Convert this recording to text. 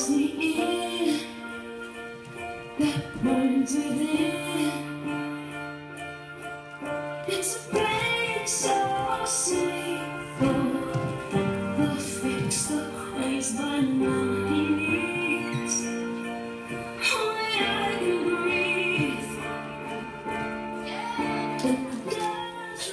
draws me in, that burns within. It's a pain so sweet, the fix, the craze by now.